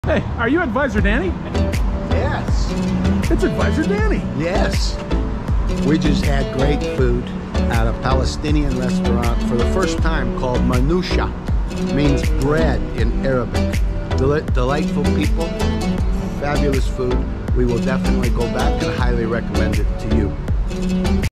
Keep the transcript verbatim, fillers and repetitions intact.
Hey, are you Advisor Danny? Yes. It's Advisor Danny. Yes. We just had great food at a Palestinian restaurant for the first time called Manoush'eh. Means bread in Arabic. Del delightful people, fabulous food. We will definitely go back and highly recommend it to you.